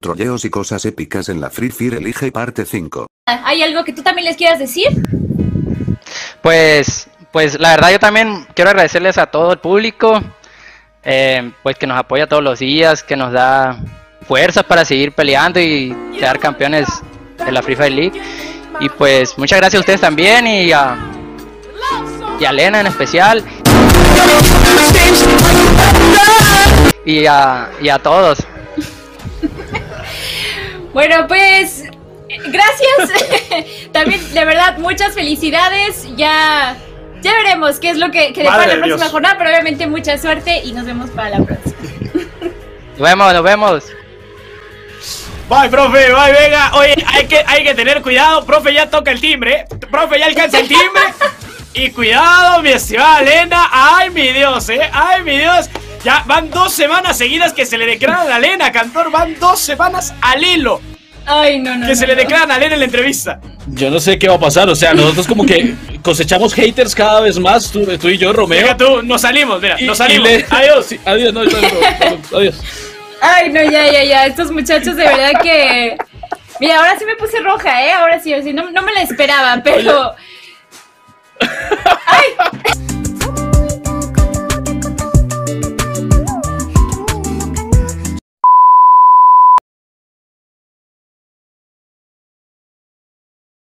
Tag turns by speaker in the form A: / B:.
A: trolleos y cosas épicas en la Free Fire Elige parte 5.
B: ¿Hay algo que tú también les quieras decir?
C: Pues la verdad yo también quiero agradecerles a todo el público, pues que nos apoya todos los días, que nos da fuerzas para seguir peleando y quedar campeones de la Free Fire League. Y pues muchas gracias a ustedes también y a Lena en especial y a todos.
B: Bueno, pues gracias. También de verdad muchas felicidades. Ya veremos qué es lo que depara la próxima jornada, pero obviamente mucha suerte y nos vemos para la próxima.
C: Nos vemos.
D: Bye, profe, bye, venga. Oye, hay que tener cuidado. Profe, ya toca el timbre. Profe, ya alcanza el timbre. Y cuidado, mi estimada Lena. Ay, mi Dios, ay, mi Dios. Ya van 2 semanas seguidas que se le declaran a Lena, Cantor. Van 2 semanas al hilo.
B: Ay, no.
D: Que se le declaran a Lena en la entrevista.
E: Yo no sé qué va a pasar, o sea, nosotros como que cosechamos haters cada vez más, tú y yo, Romeo.
D: Venga tú, nos salimos, mira, nos salimos.
E: Adiós. Sí, adiós, no, adiós.
B: Ay, no, ya. Estos muchachos de verdad que... Mira, ahora sí me puse roja, ahora sí, no me la esperaba, pero... Ay.